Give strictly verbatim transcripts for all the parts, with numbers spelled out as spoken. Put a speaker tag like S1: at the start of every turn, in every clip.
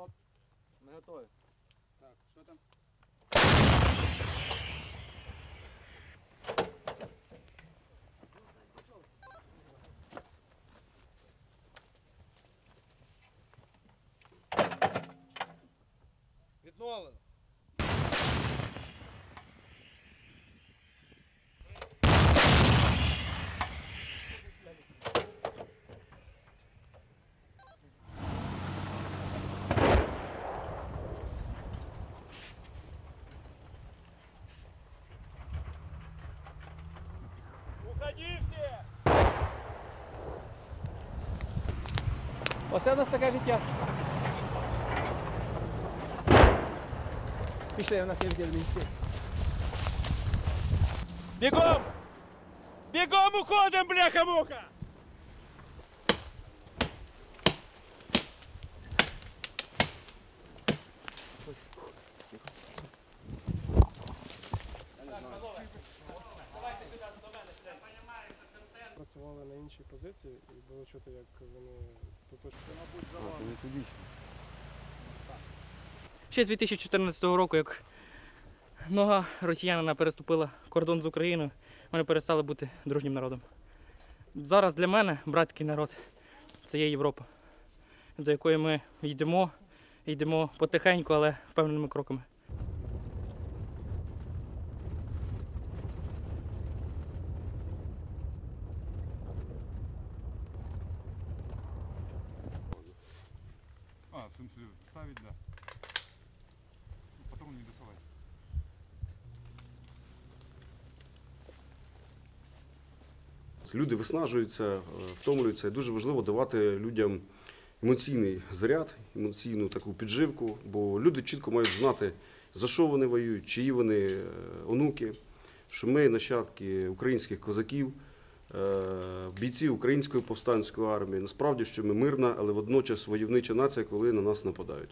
S1: Стоп. Ми готові.
S2: Так, що там?
S1: Відновлено. Уходите! Оце у нас таке життя. Пішли, у нас є відділення. Бігом! Бігом уходимо, бляха-муха!
S3: Працювали на іншій позиції і було чути, як вони тут
S4: Ще з дві тисячі чотирнадцятого року, як нога росіянина переступила кордон з Україною, вони перестали бути дружнім народом. Зараз для мене братський народ – це є Європа, до якої ми йдемо, йдемо потихеньку, але впевненими кроками.
S5: А, в смысле, вставить, да. Патрон не досылать.
S6: Люди виснажуються, втомлюються. І дуже важливо давати людям емоційний заряд, емоційну таку підживку, бо люди чітко мають знати, за що вони воюють, чиї вони онуки, що ми нащадки українських козаків, бійці Української повстанської армії. Насправді, що ми мирна, але водночас войовнича нація, коли на нас нападають.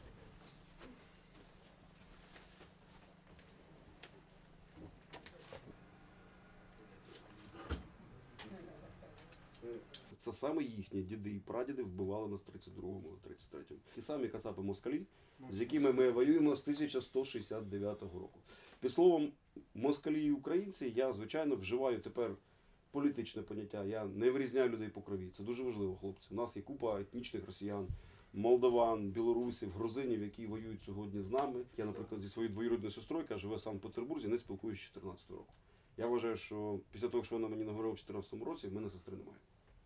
S6: Це саме їхні діди і прадіди вбивали нас в тридцять другому - тридцять третьому. Ті самі кацапи-москалі, з якими ми воюємо з тисяча сто шістдесят дев'ятого року. Під словом, москалі і українці, я, звичайно, вживаю тепер політичне поняття. Я не вирізняю людей по крові. Це дуже важливо, хлопці. У нас є купа етнічних росіян, молдаван, білорусів, грузинів, які воюють сьогодні з нами. Я, наприклад, зі своєю двоюрідною сестрою, яка живе в Санкт-Петербурзі, не спілкуюся з чотирнадцятого року. Я вважаю, що після того, що вона мені наговорила в чотирнадцятому році, в мене сестри немає.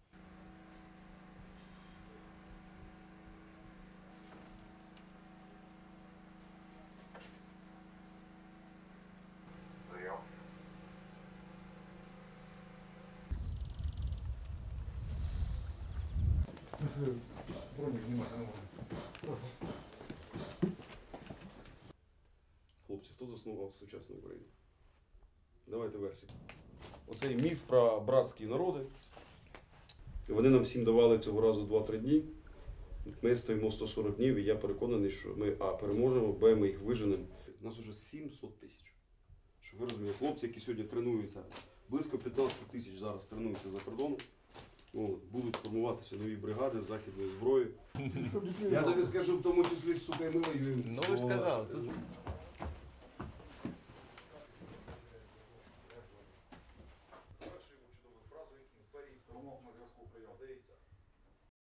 S6: Хлопці, хто заснував сучасну Україну? Давайте версію. Оцей міф про братські народи. Вони нам всім давали цього разу два-три дні. Ми стоїмо сто сорок днів, і я переконаний, що ми а. переможемо, б. ми їх виженемо. У нас вже сімсот тисяч. Щоб ви розуміли, хлопці, які сьогодні тренуються, близько п'ятнадцять тисяч зараз тренуються за кордоном. О, будуть формуватися нові бригади з західною зброєю. Я тобі скажу, в тому числі, сука, і ми воюємо.
S1: Ну ви ж сказали.